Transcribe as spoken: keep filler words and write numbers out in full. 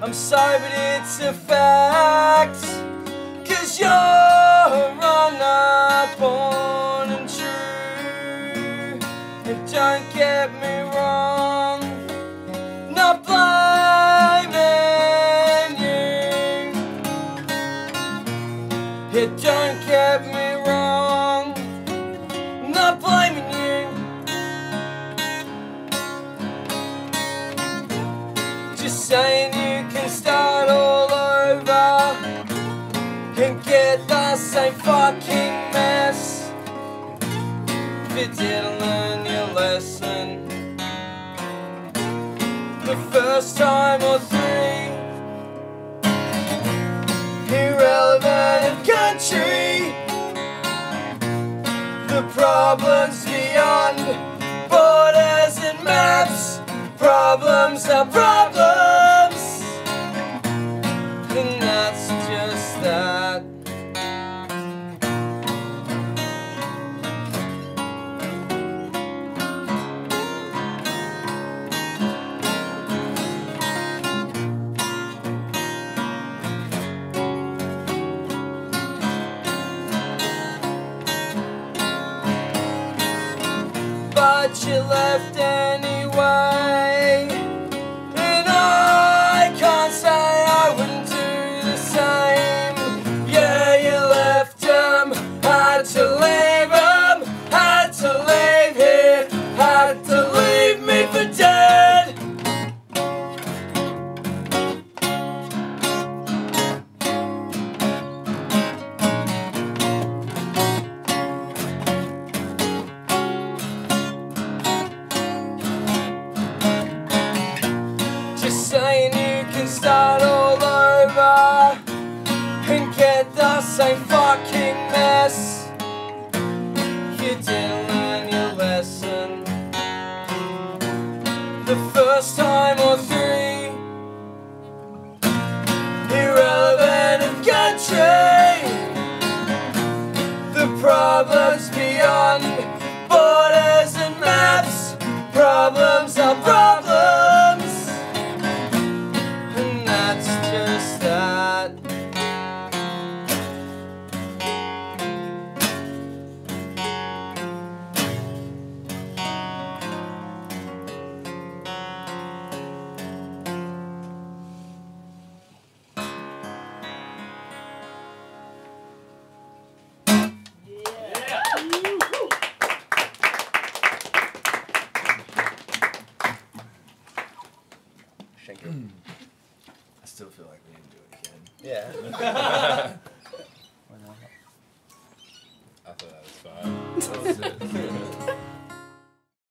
I'm sorry, but it's a fact. Cause you're unborn and true. And don't get me wrong, not blaming you. Yeah, don't get me wrong, not blaming you. Just saying you can start all over and get the same fucking mess. If you didn't learn your lesson the first time or three, irrelevant of country, the problems beyond borders and maps. Problems are problems, and that's just that. But you left anyway, and I can't say I wouldn't do the same. Yeah, you left them, had to leave them, had to leave here, had to leave me for dead. Saying you can start all over and get the same fucking mess. You didn't learn your lesson the first time or three, irrelevant of country, the problems beyond borders and maps. Problems are problems, just that. Shake it. I still feel like we didn't do it again. Yeah. I thought that was fine. That was it.